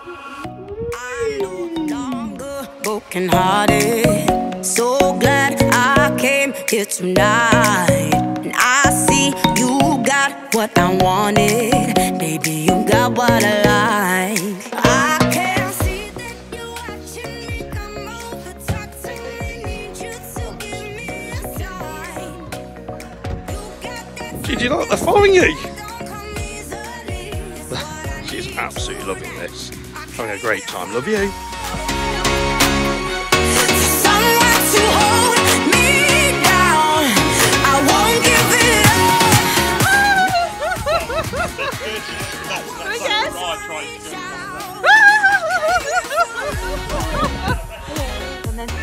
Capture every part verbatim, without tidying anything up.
I'm no longer broken hearted. So glad I came here tonight. And I see you got what I wanted. Baby, you got what I like. I can see that you're watching me come over. Talk to me, need you to give me a sign. You got that. Did you like the following you? Don't come easily. She's absolutely loving this. Having a great time. Love you. Someone to hold me down. I won't give it And then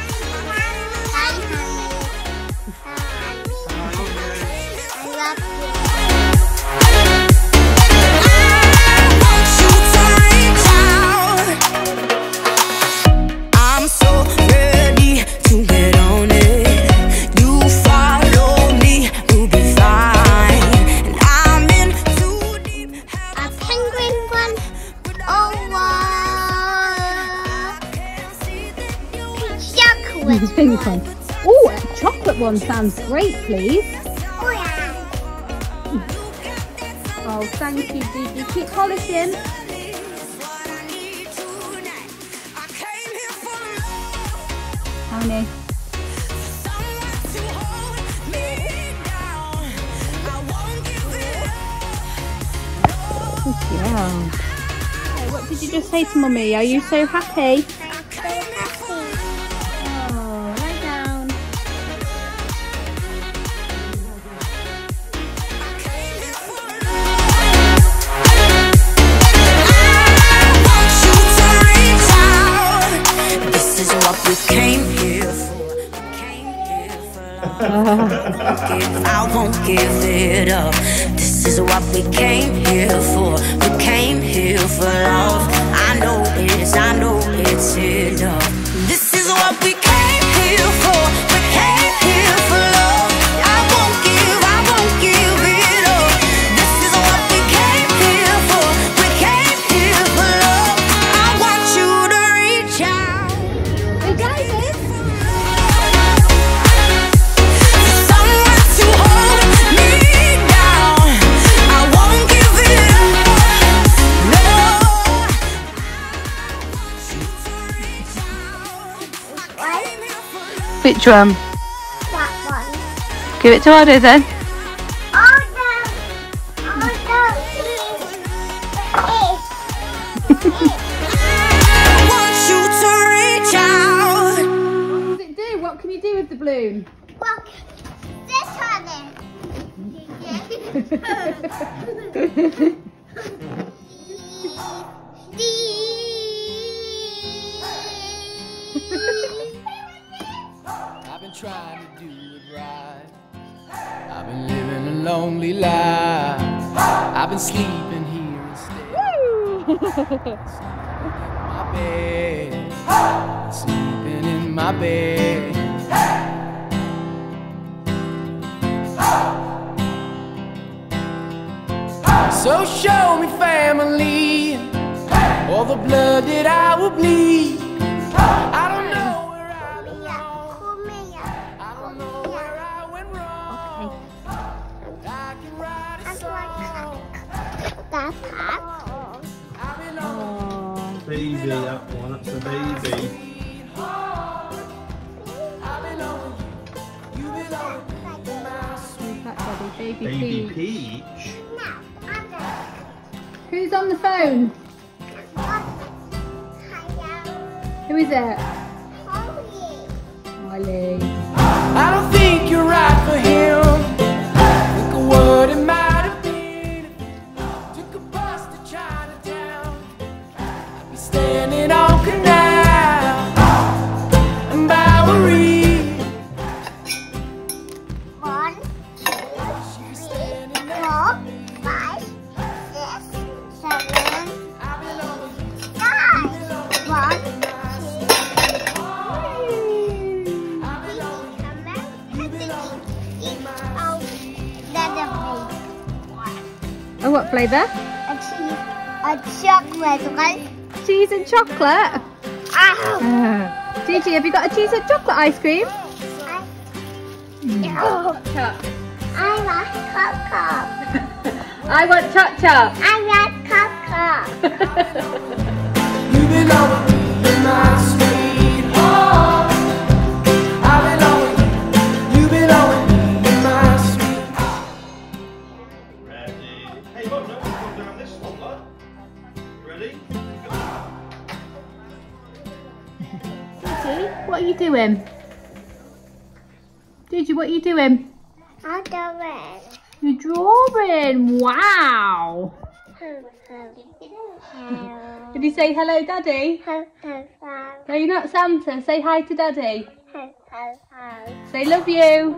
I'm so ready to get on it. You follow me, we'll be fine. And I'm in too deep. A penguin one. Oh, wow. Chocolate pink one. one. Oh, a chocolate one sounds great, please. Oh, yeah. Oh, thank you, Gigi. Keep polishing. How many? Yeah. Hey, what did you just say to Mummy? Are you so happy? I'm so happy. Oh, lie down. This is what we came here for. We came here for love. I won't give it up. This is what we came here for. We came here for love. I know it's, I know it's enough. This is what we came here for. We came here for love. I won't give, I won't give it up. This is what we came here for. We came here for love. I want you to reach out. Hey, David. Someone to hold me down. I won't give it up. No. Which one? That one. Give it to Ado then. Oh, no. Oh, no. It. I want you to reach out. What does it do? What can you do with the balloon? Look. This one. I've been trying to do it right. I've been living a lonely life. I've been sleeping here instead. Sleeping in my bed. Sleeping in my bed. So show me family, all the blood that I will bleed. I don't know where I belong. I don't know where I went wrong. I can write a song. That part. I belong. Baby, that one, that's the baby. I belong. You belong. My sweet That Daddy, baby, Baby Peach. Peach. Who's on the phone? Who is it? Molly. I don't think you're right for him. Think of what it might have been. Took a bus to Chinatown. I'd be standing on Canal and Bowery. One, two, three, four, five, six, seven, nine. One, Oh, what flavour? a cheese, a chocolate one. cheese and chocolate? Ah. Gigi, have you got a cheese and chocolate ice cream? No. Chop. I want cocoa. I want chop chop. I want cocoa. You belong with me in my sweet home. I belong with you. You belong with me in my sweet home. Ready? Hey, look, no one's gone down this one, lad. Ready? Gigi, what are you doing? Gigi, what are you doing? I'll do it. You're drawing. Wow. Did you say hello, Daddy? No, you're not Santa. Say hi to Daddy. Say love you.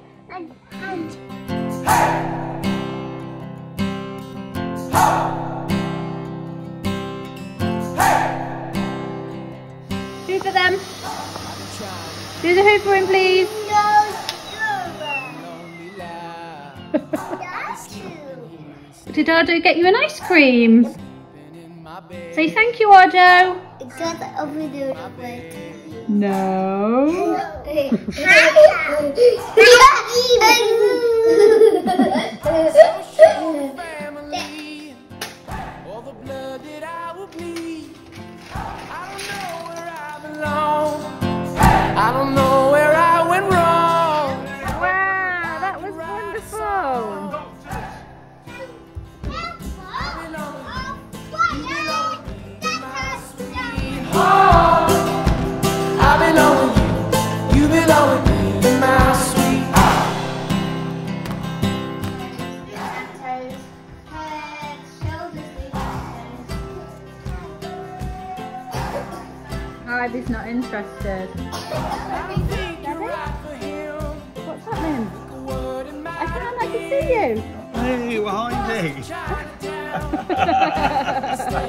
Hoover them. Do the hoovering, please. Did Ardo get you an ice cream? Say thank you, Ardo. Because over there. No. Family, all the blood that I will bleed. I don't know where I belong. I don't know where I went wrong. Wow, that was wonderful. I belong with you, you belong with me in my sweet home. Ivy's not interested. What's happening? I can't, I can see you. Hey, behind me.